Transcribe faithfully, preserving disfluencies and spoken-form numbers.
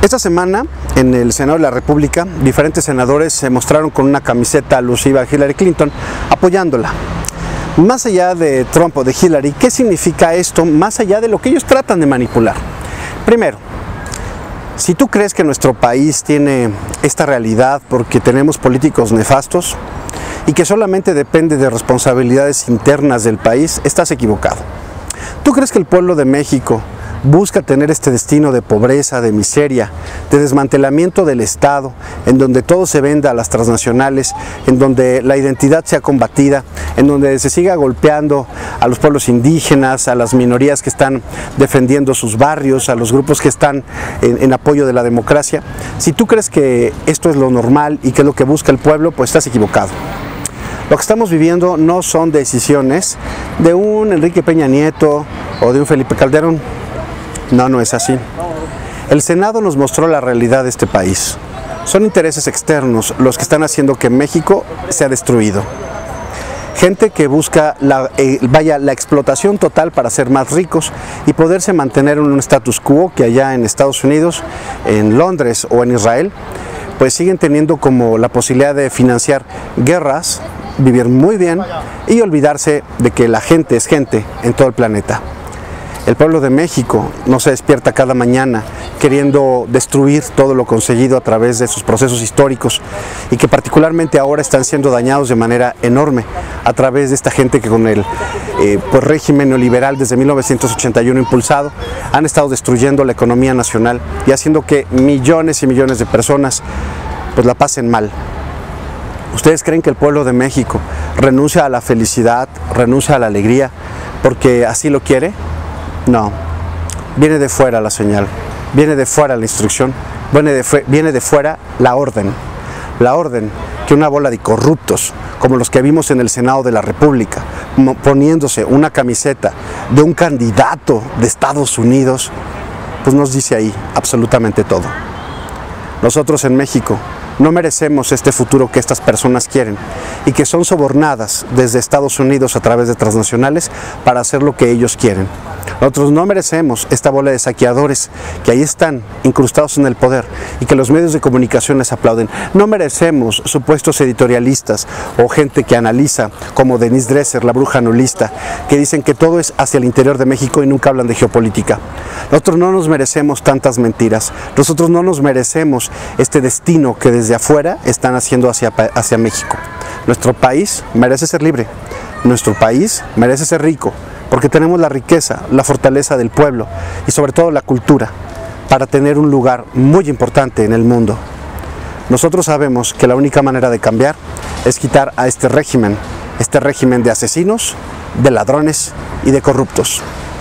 Esta semana, en el Senado de la República, diferentes senadores se mostraron con una camiseta alusiva a Hillary Clinton, apoyándola. Más allá de Trump o de Hillary, ¿qué significa esto más allá de lo que ellos tratan de manipular? Primero, si tú crees que nuestro país tiene esta realidad porque tenemos políticos nefastos y que solamente depende de responsabilidades internas del país, estás equivocado. ¿Tú crees que el pueblo de México busca tener este destino de pobreza, de miseria, de desmantelamiento del Estado, en donde todo se venda a las transnacionales, en donde la identidad sea combatida, en donde se siga golpeando a los pueblos indígenas, a las minorías que están defendiendo sus barrios, a los grupos que están en, en apoyo de la democracia? Si tú crees que esto es lo normal y que es lo que busca el pueblo, pues estás equivocado. Lo que estamos viviendo no son decisiones de un Enrique Peña Nieto o de un Felipe Calderón. No, no es así. El Senado nos mostró la realidad de este país. Son intereses externos los que están haciendo que México sea destruido. Gente que busca la, eh, vaya, la explotación total para ser más ricos y poderse mantener en un status quo que allá en Estados Unidos, en Londres o en Israel, pues siguen teniendo como la posibilidad de financiar guerras, vivir muy bien y olvidarse de que la gente es gente en todo el planeta. El pueblo de México no se despierta cada mañana queriendo destruir todo lo conseguido a través de sus procesos históricos y que particularmente ahora están siendo dañados de manera enorme a través de esta gente que con el eh, pues, régimen neoliberal desde mil novecientos ochenta y uno impulsado han estado destruyendo la economía nacional y haciendo que millones y millones de personas pues la pasen mal. ¿Ustedes creen que el pueblo de México renuncia a la felicidad, renuncia a la alegría porque así lo quiere? No, viene de fuera la señal, viene de fuera la instrucción, viene de, viene de fuera la orden. La orden que una bola de corruptos, como los que vimos en el Senado de la República, poniéndose una camiseta de un candidato de Estados Unidos, pues nos dice ahí absolutamente todo. Nosotros en México no merecemos este futuro que estas personas quieren y que son sobornadas desde Estados Unidos a través de transnacionales para hacer lo que ellos quieren. Nosotros no merecemos esta bola de saqueadores que ahí están incrustados en el poder y que los medios de comunicación les aplauden. No merecemos supuestos editorialistas o gente que analiza, como Denise Dresser, la bruja nulista, que dicen que todo es hacia el interior de México y nunca hablan de geopolítica. Nosotros no nos merecemos tantas mentiras. Nosotros no nos merecemos este destino que desde afuera están haciendo hacia, hacia México. Nuestro país merece ser libre. Nuestro país merece ser rico, porque tenemos la riqueza, la fortaleza del pueblo y sobre todo la cultura para tener un lugar muy importante en el mundo. Nosotros sabemos que la única manera de cambiar es quitar a este régimen, este régimen de asesinos, de ladrones y de corruptos.